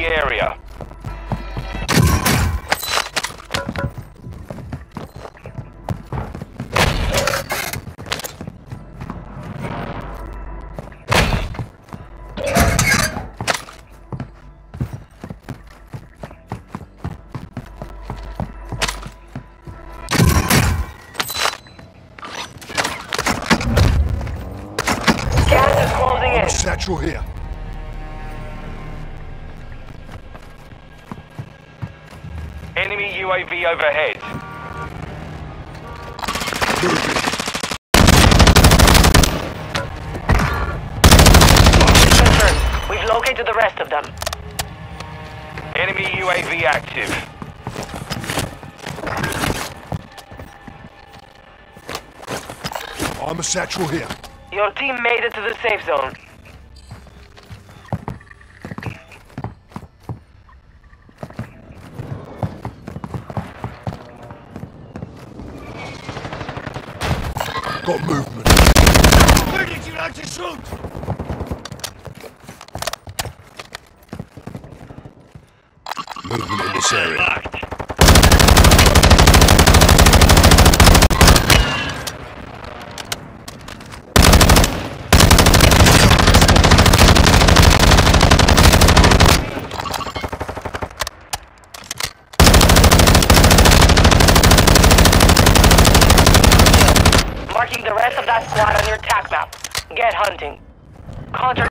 area. Gas is closing in. Satchel here. Enemy UAV overhead. Moving. Confirmed. We've located the rest of them. Enemy UAV active. I'm a satchel here. Your team made it to the safe zone. Got movement. Where did you like to shoot? Movement in this area. Locked. Marking the rest of that squad on your attack map. Get hunting. Contract